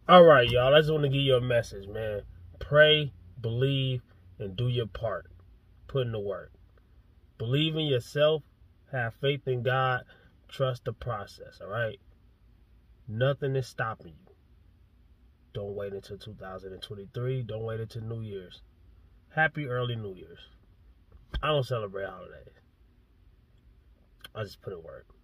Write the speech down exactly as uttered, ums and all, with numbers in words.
All right, y'all. I just want to give you a message, man. Pray, believe, and do your part. Put in the work. Believe in yourself. Have faith in God. Trust the process, all right? Nothing is stopping you. Don't wait until two thousand twenty-three. Don't wait until New Year's. Happy early New Year's. I don't celebrate holidays. I just put in work.